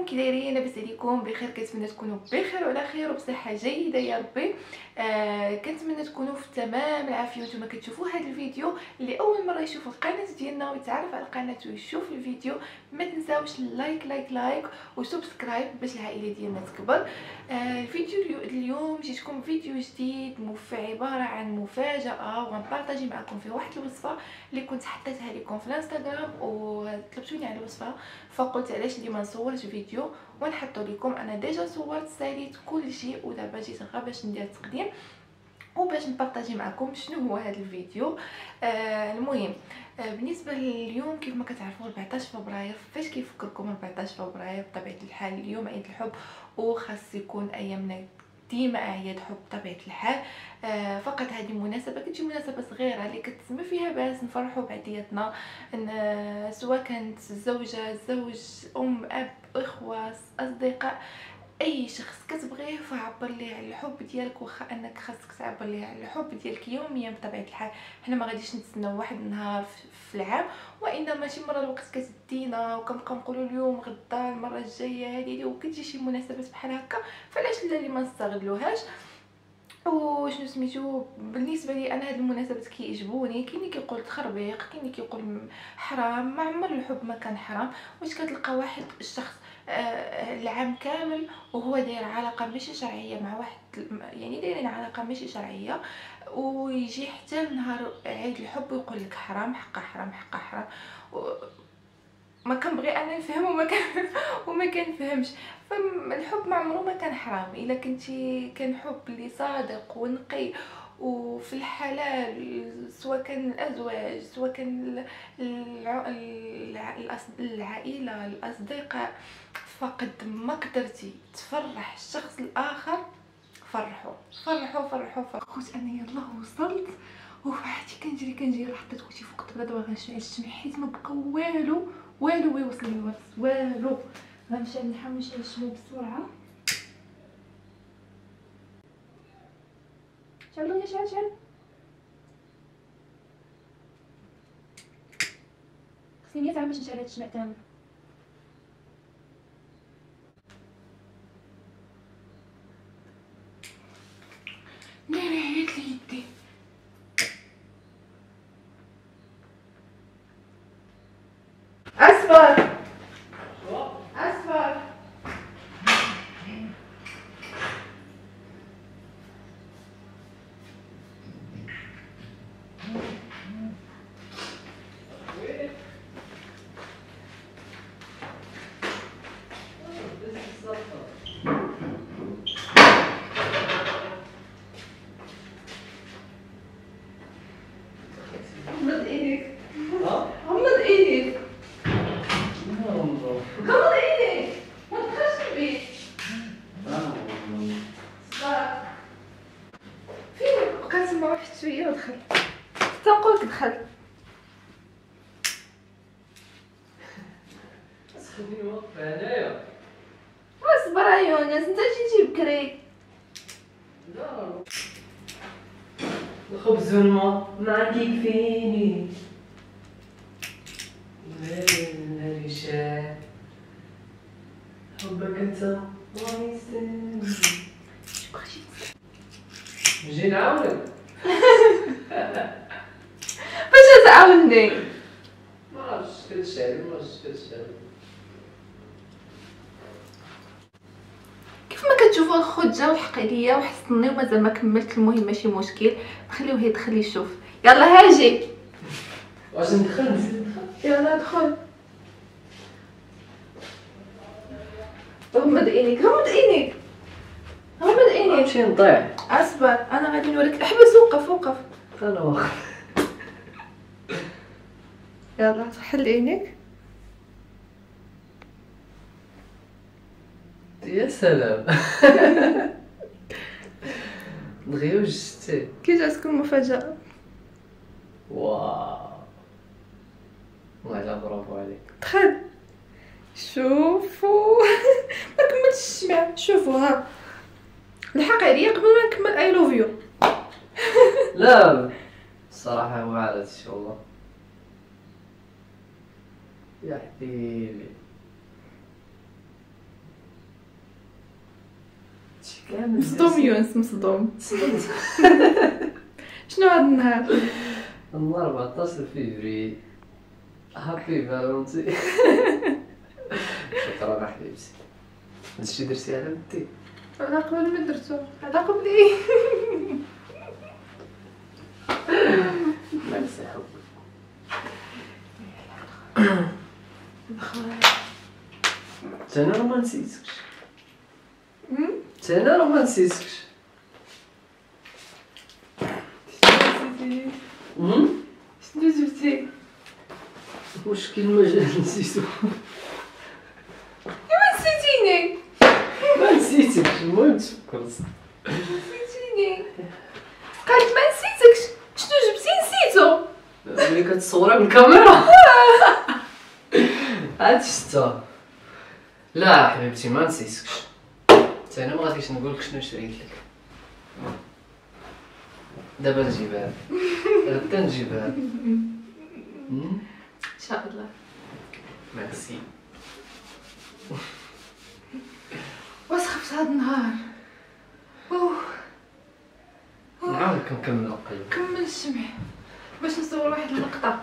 كي دايرين؟ لاباس عليكم؟ بخير؟ كنتمنى تكونوا بخير وعلى خير وبصحه جيده يا ربي. كنتمنى تكونوا في تمام العافيه وانتم كتشوفوا هذا الفيديو. اللي اول مره يشوف القناه ديالنا ويتعرف على القناه ويشوف الفيديو، ما تنساوش لايك وسبسكرايب باش العائله ديالنا تكبر. الفيديو اليوم جيتكم فيديو جديد عباره عن مفاجاه، وغنبارطاجي معكم في واحد الوصفه اللي كنت حطيتها لكم في الانستغرام وطلبتوني على الوصفه، فقلت علاش اللي ما نصورش فيديو ونحطو لكم. انا ديجا صورت ساليت كل شيء، ودابا جيت غير باش ندير التقديم وباش نبارطاجي معكم شنو هو هذا الفيديو. المهم بالنسبه لليوم كيف ما كتعرفوا 14 فبراير، فاش كيفكركم 14 فبراير؟ بطبيعه الحال اليوم عيد الحب، وخاص يكون ايامنا ديما اعياد حب بطبيعه الحال. فقط هذه مناسبه كتجي مناسبه صغيره اللي كتسمى فيها باش نفرحوا بعضياتنا، سواء كانت زوجه، زوج، ام، اب، اخوه، اصدقاء، اي شخص كتبغيه فعبر ليه على الحب ديالك. واخا انك خاصك تعبر ليه على الحب ديالك يوميا بطبيعه الحال. حنا ما غاديش نتسناو واحد النهار في العام، وانما شي مره الوقت كتدينا وكنبقاو نقولوا اليوم غدا المره الجايه هذه، وكتجي شي مناسبات بحال هكا، فعلاش لا اللي ما نستغلوهاش. وشنو سميتو، بالنسبه لي انا هاد المناسبات كيعجبوني. كاين اللي كيقول تخربيق، كاين اللي كيقول حرام. ما عمر الحب ما كان حرام. واش كتلقى واحد الشخص العام كامل وهو داير علاقه ماشي شرعيه مع واحد، يعني دايرين علاقه ماشي شرعيه، ويجي حتى نهار عيد الحب ويقول لك حرام، حقا حرام، حقا حرام. ما كنبغي انا نفهم وما كنفهمش. فالحب ما عمره ما كان حرام الا كنتي كان حب اللي صادق ونقي وفي الحلال، سواء كان الازواج، سواء كان العائله، الاصدقاء. فقد ما قدرتي تفرح الشخص الاخر، فرحوا فرحوا فرحوا فرحوا. خوت انا يلاه وصلت وفحتي كنجري حطيت خوتي فوق الطبله. دابا غنشعل الشمع حيت ما بقى والو ويوصل لي الورس والو. غنمشي نحاول نشعل الشمع بسرعه. شعلوا يا شعل خصني 100 عام باش نشعل هاد الشمع كامل. ناري عيط لي يدي. اصفر اصفر. غمض ايديك، غمض ايديك، غمض ايديك، ما تدخلش البيت. صبر فين بقى تما واحد شويه ودخل. تنقولك دخل. خليني واقفة هنايا. اصبر يا يونس، انت جيتي بكري. لا الخبز والماء ما عندي يكفيني. ناري شاه حبك انت ما يستاهل. نجي نعاونك. باش تعاوني؟ ما عرفتش كتشعل ما عرفتش كتشعل. كيف ما كتشوفوا الخوت جا وحق عليا وحصني ومازال ما كملت. المهم ماشي مشكل، نخليوه يدخل يشوف. يلا هاجي. واش ندخل نزيد ندخل؟ يلا دخل. غمض عينيك، غمض عينيك، غمض عينيك. نمشي نضيع. اصبر انا غادي نوريك. احبس، وقف. انا واخا. يلا حل عينيك. يا سلام. دغيا وجدتي. كي جاتكم المفاجأة؟ واو والله برافو عليك. دخل شوفوا. ما كملتش الشمع. شوفوا ها الحق عليا قبل ما نكمل. اي لوف يو. لا الصراحة هو عرفت والله يا حبيبي. هادشي كامل مصدوم يونس، مصدوم. شنو هاد النهار؟ النهار 14 فيفري. هابي فالونتي. شكرا حبيبتي. هادشي درتي على ودي. انا قبل ما درتو هذا قبلي. ميرسي حبي. انا راه ما نسيتكش. انا راه ما نسيتكش. شنو جبتي؟ مشكل ما جا نسيتو. ما نسيتيني. ما نسيتكش، المهم تفكرت. نسيتيني. قالت ما نسيتكش. شنو جبتي نسيتو؟ ملي كتصوري بالكاميرا. عاد شتا. لا حبيبتي ما نسيتكش. حتى انا ما غاديش نقول لك شنو شريت لك. دابا نجيبها. غدا نجيبها. ان شاء الله. ميرسي. وسخفت هاد النهار. اوه نعاود كنكمل القلب. كمل الشمع باش نصور واحد اللقطه.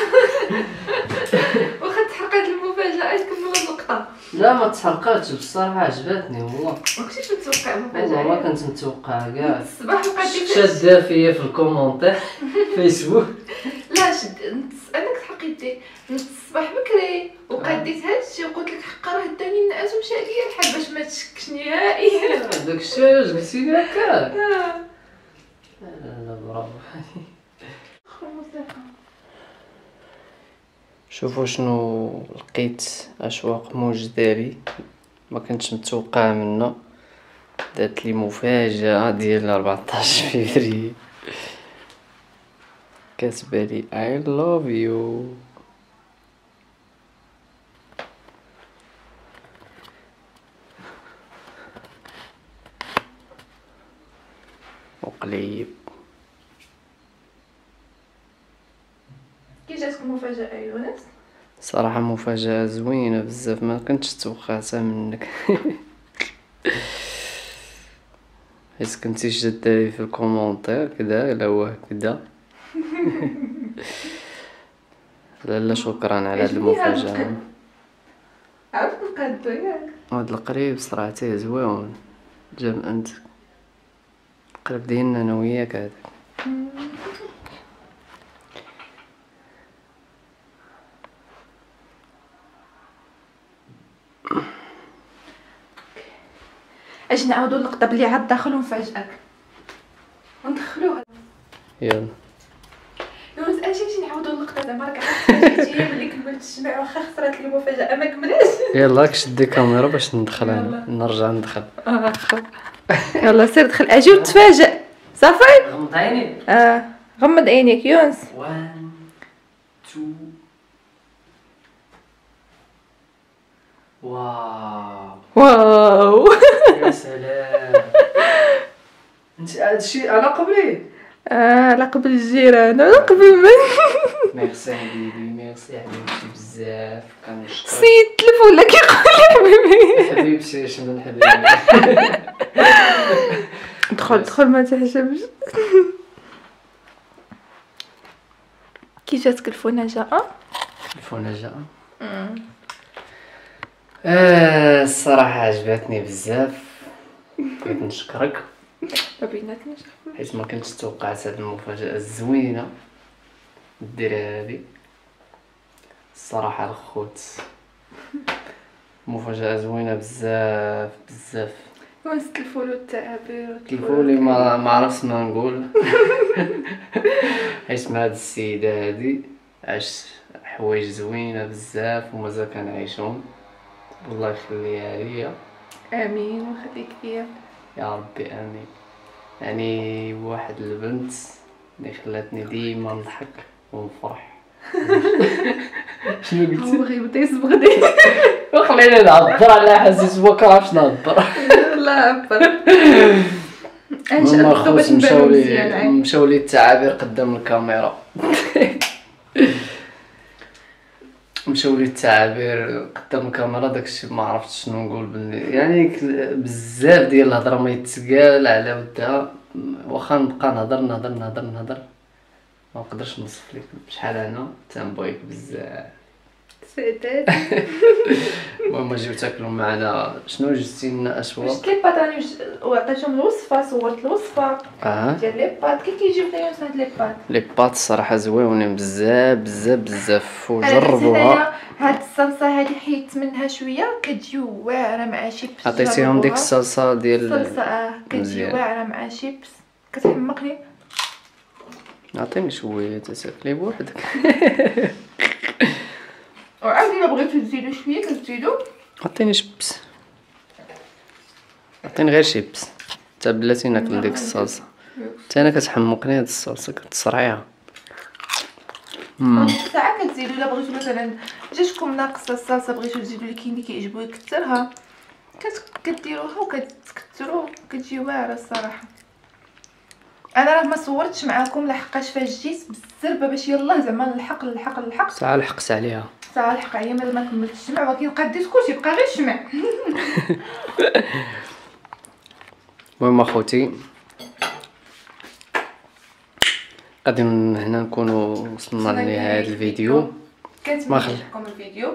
واخا تحرقات المفاجاه كمل اللقطه. لا ما تحرقاتش بصراحه، عجبتني والله. ما كنتيش متوقع والله ما مفاجاه. كنت متوقع كاع. الصباح لقيتي شاده فيا في الكومونتير فيسبوك. لا انك تحقيتي الصباح بكري وقديت هادشي وقلت لك حقا راه داني النعاس ومشى ليا الحال باش ما تشكش نهائيا. داكشي علاش قلتي لي هكاك. لا برافو. شوفوا شنو لقيت. اشواق موج داري ما كنتش متوقع منه. دات لي مفاجاه ديال 14 فبراير. كاتبه لي I love you. وقليب. كي جاتك المفاجاه يونس؟ صراحه مفاجاه زوينه بزاف، ما كنتش توقعتها منك. حيت كنتي جات لي في الكومونتير كدا الا هو هكذا. لا شكرا على هاد المفاجاه. عرفت القدو ياك؟ هاد القريب صراحه زوين. جاب انت قريب ديالنا انا وياك هذاك. اجي نعاودو اللقطه بلي عاد داخل ونفاجئك وندخلوها. يلا يونس اجي نعاودو اللقطه زعما راك عرفتي هي ملي كملت الجمع واخا خسرت لي المفاجاه ما كملاتش. يلا كشدي الكاميرا باش ندخل يلا. انا نرجع ندخل. يلا سير دخل اجي وتفاجئ. صافي. غمض عيني. غمض عينيك يونس. 1 2 واو واو. يا سلام. انت هادشي على قبلي. على قبل الجيران على قبل من. ميرسي حبيبي، ميرسي حبيبتي بزاف. كنشكرك سيد التليفون لك يقول لي حبيبي. حبيبتي. شنو حبيبي. دخل ما تحجبش. كي جاتك الفناجة؟ الفناجة الصراحة عجبتني بزاف. بغيت نشكرك ما بيناتناش حيت ما كنتش توقعت هاد المفاجأة الزوينة ديرها هادي. الصراحة الخوت مفاجأة زوينة بزاف بزاف. يونس الفول والتعابير كيفولي ما عرفت ما نقول. حيت مع هاد السيدة هادي عشت حوايج زوينة بزاف ومازال كنعيشهم. الله يخليها ليا. امين ويخليك ليا يا ربي امين. يعني واحد البنت اللي خلاتني ديما نضحك ونفرح. شنو قلتي؟ هو غيبدا يصبغني. وخليني نعبر على حاسس ما كرهتش نعبر. لا عبر. هما خوت مشاو لي التعابير قدام الكاميرا. مشاو لي التعابير قدام الكاميرا، داكشي ما عرفتش شنو نقول يعني بزاف ديال الهضره ما يتقال على ودها. واخا نبقى نهضر ما نقدرش نوصف لك بشحال انا تنبغيك بزاف. سعدات. المهم جيو تاكلوا معنا. شنو جبتي لنا اشواق؟ جبت لي بات راني وعطيتهم الوصفه، صورت الوصفه ديال لي بات. كي كيجيو ليا هاد لي بات. لي بات الصراحه زويونين بزاف وجربوها. هاد الصلصه هادي حيدت منها شويه، كتجي واعره مع شيبس. عطيتيهم ديك الصلصه ديال الصلصه كتجي واعره مع شيبس، كتحمقني. عطيني شويه تاكلي بوحدك. وعاود الا بغيتو تزيدو شويه كتزيدو. عطيني شيبس، عطيني غير شيبس. تا بلاتي ناكل ديك الصلصه. حتى انا كتحمقني هاد الصلصه، كتصرعيها. ساعه كتزيدو الا بغيتو مثلا جاتكم ناقصه الصلصه، بغيتو تزيدو اللي كاين اللي كيعجبو يكثرها، كديروها وكتكثروا، كتجي واعره الصراحه. انا راه ما صورتش معاكم لحقاش فاش جيت بالزربه باش يلاه زعما نلحق ساعه لحقت عليها، ساعه لحق عليا ما كملتش الشمع، ولكن قديت كلشي بقى غير الشمع. المهم اخوتي غادي هنا نكونوا وصلنا لنهايه الفيديو. كنتمنى يعجبكم الفيديو.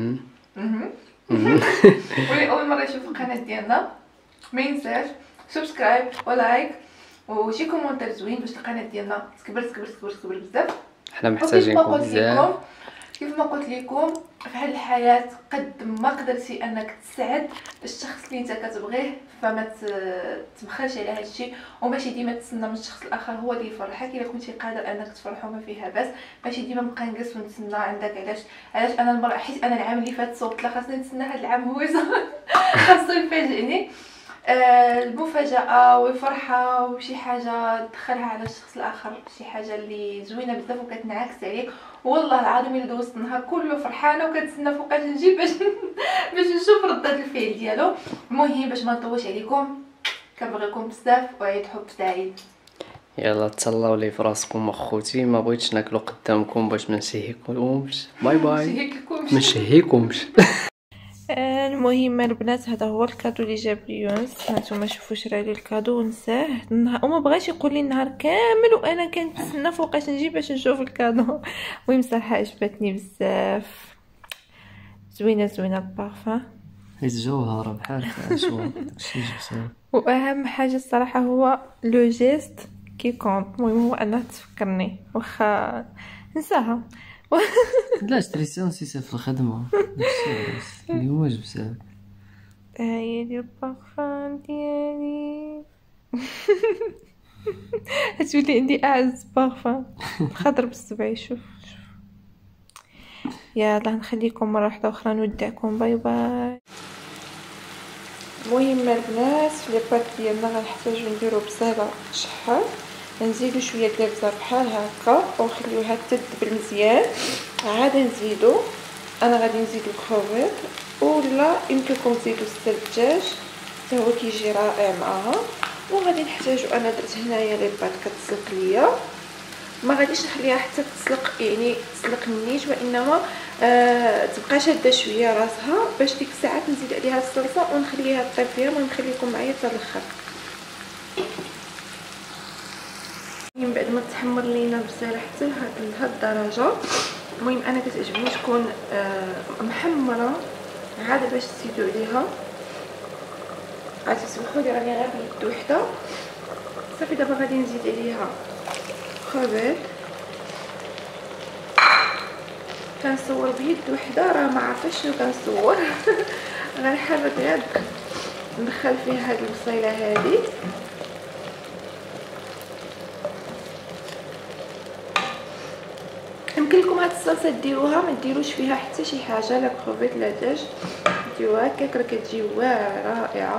واللي اول مره يشوف القناه ديالنا ما ينساش سبسكرايب ولايك وشي كومونتير زوين باش القناه ديالنا تكبر بزاف. حنا محتاجينكم بزاف. كيف ما قلت لكم في هذه الحياه قد ما قدرتي انك تسعد الشخص اللي انت كتبغيه، فما تبخلش على هذا الشيء، وماشي ديما تسنى من الشخص الاخر هو اللي يفرحك. الا كنتي قادر انك تفرحوا ما فيها بس، ماشي ديما نبقى نجلس ونتسنى عندك. علاش انا المره حيت انا العام اللي فات صوبت لا خاصني نتسنى هذا العام هو خاصو يفاجئني المفاجاه والفرحه وشي حاجه تدخلها على الشخص الاخر، شي حاجه اللي زوينه بزاف وكتنعكس عليك. والله العظيم الا دوزت النهار كله فرحانه وكنتسنى فوقاش نجي باش نشوف ردة الفعل ديالو. المهم باش ما نطولش عليكم، كنبغيكم بزاف وعيد حب سعيد. يلا تهلاو لي فراسكم اخوتي، ما بغيتش ناكلو قدامكم باش ما نشهيكمش. باي باي. ما نشهيكمش. المهم البنات هذا هو الكادو اللي جاب لي يونس. هانتوما شوفوا شرا لي الكادو ونساه وما بغاش يقول لي النهار كامل وانا كنتسنى فوقاش نجي باش نشوف الكادو. المهم صراحه عجبتني بزاف، زوينه البارفان، حيت جوهره بحال عشوه داكشي جبتها. واهم حاجه الصراحه هو لو جيست كي كونط. المهم هو انها تفكرني واخا نساها. لا شريتها ونسيتها في الخدمه، داكشي اللي هو جبتها. هي ديال البارفان ديالي. تولي عندي اعز بارفان خضر بالسبع. شوف يلا نخليكم مره واحده اخرى نودعكم. باي باي. المهم البنات لي بات ديالنا غنحتاجو نديرو بصيله شحال، نزيدو شويه ديال البزار بحال هكا ونخليوها تدبل مزيان. عاد نزيدو انا غادي نزيدو الكروفيت، ولا يمكنكم تزيدو الدجاج حتى هو كيجي رائع معاها. وغادي نحتاجو انا درت هنايا لي بات كتسلق ليا، ما غاديش نخليها حتى تسلق يعني تسلق النيت، وانما تبقى شاده شويه راسها باش ديك الساعات نزيد عليها الصلصه ونخليها طيب فيها. المهم نخليكم معايا حتى الاخر. من بعد ما تحمر لينا البصيله حتى لهاد الدرجه، المهم انا كتعجبني تكون محمره عاد باش تزيدوا عليها. غادي تسمحوا لي راني غير بيد وحده صافي. دابا غادي نزيد عليها خبز، كنصور بيد وحده راه ما عرفتش شنو كنصور. غنحرك غير ندخل فيها هاد البصيله هادي. يمكن لكم هاد الصلصه ديروها ما ديروش فيها حتى شي حاجه، لا كروفيت لا دجاج، ديروها هكاك راه كتجي واعره رائعه.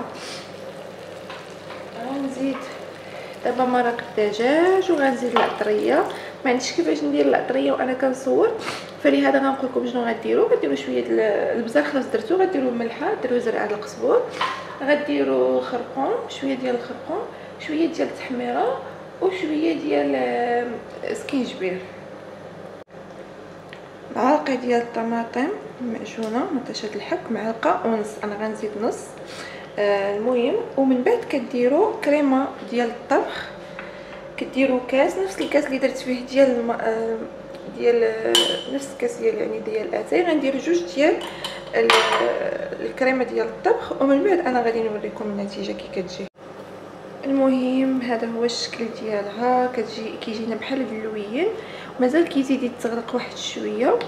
غنزيد دابا مرق الدجاج وغنزيد العطريه. ما عنديش كيفاش ندير العطريه وانا كنصور، فلهذا غنقول لكم شنو غديروا. غديروا شويه البزار خلاص درتو، غديروا ملحه، ديروا زرعه القزبور، غديروا خرقوم، شويه ديال الخرقوم، شويه ديال التحميره وشويه ديال سكينجبير. معلقه ديال الطماطم معجونه مطيشه الحك، معلقه ونص، انا غنزيد نص. المهم ومن بعد كديروا كريمه ديال الطبخ، كديروا كاس نفس الكاس اللي درت فيه ديال نفس الكاس ديال يعني ديال اتاي، غندير جوج ديال الكريمه ديال الطبخ، ومن بعد انا غادي نوريكم النتيجه كي كتجي. المهم هذا هو الشكل ديالها، كيجينا بحال اللوين، مازال كيزيد يتغلق واحد شويه.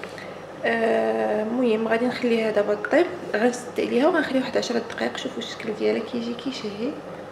المهم غادي نخليها دابا طيب، غنسد عليها وغنخليها واحد 10 دقائق. شوفوا الشكل ديالها كيجي كيشهي.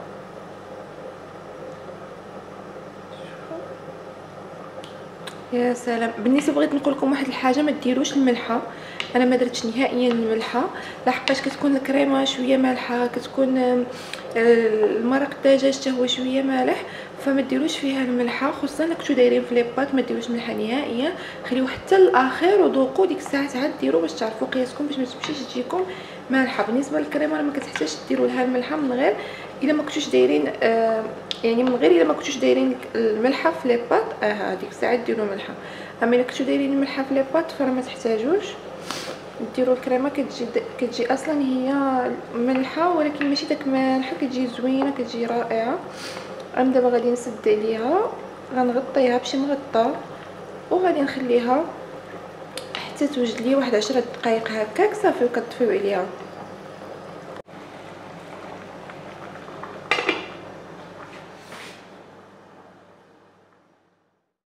يا سلام. بالنسبه بغيت نقول لكم واحد الحاجه، ما ديروش الملحه، انا ما درتش نهائيا الملحه، لحقاش كتكون الكريمه شويه مالحه، كتكون المرق الدجاج حتى هو شويه مالح، فما ديروش فيها الملحه، خصوصا الا كنتو دايرين في لي بات ما ديروش ملحه نهائيا، خليوه حتى الاخير وذوقوا ديك الساعه عاد ديروا باش تعرفوا قياسكم باش ما تمشيش تجيكم مالحه. بالنسبه للكريمه راه ما كتحتاجش ديروا لها الملحه من غير الا ما كنتوش دايرين يعني من غير الا ما كنتوش دايرين الملحه في لي بات، هذيك الساعه ديروا ملحه. اما الا كنتو دايرين الملحه في لي بات فراه ما تحتاجوش ديروا الكريمه. كتجي اصلا هي ملحه ولكن ماشي داك مالحه، كتجي زوينه كتجي رائعه. انا دابا غادي نسد عليها، غنغطيها بشي مغطى وغادي نخليها حتى توجد لي واحد 10 دقائق هكاك صافي، وكتطفيو عليها.